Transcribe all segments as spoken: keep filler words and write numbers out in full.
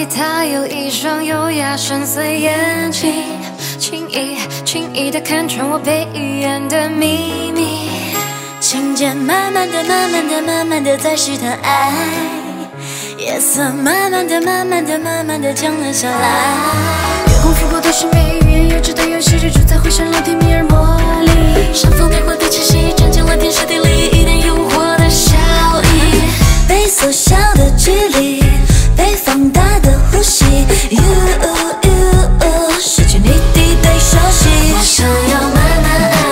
他有一双优雅深邃眼睛，轻易轻易地看穿我被遗言的秘密。 情节慢慢的、慢慢的、慢慢的在试探爱，夜色慢慢的、慢慢的、慢慢的降了下来。 月光拂过都是美语言，幼稚的游戏日住在回旋楼甜蜜而魔力。 煽风点火的气息，占尽了天时地利，一点诱惑的效益。被缩小的距离，被放大的呼吸。You you 失去你敌对熟悉，我想要慢慢爱。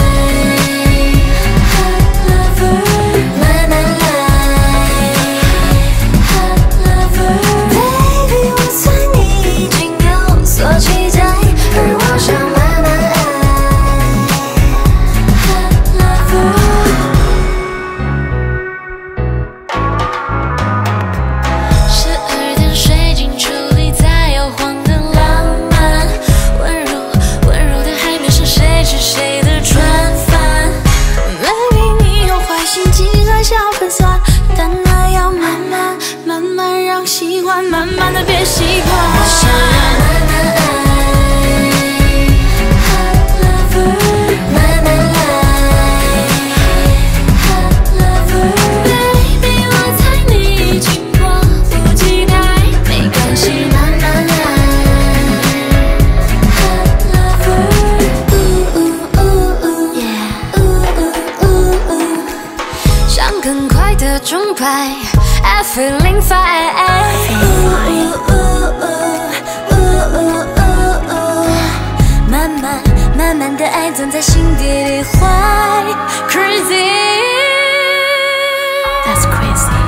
但那要慢慢慢慢让习惯，慢慢的别习惯。我想要慢慢爱，慢慢来 ，Baby， 我猜你已经迫不及待，没关系，慢慢来。想更快的钟摆 I feeling fine， 慢慢慢慢的爱钻在心底里坏 Crazy， That's crazy。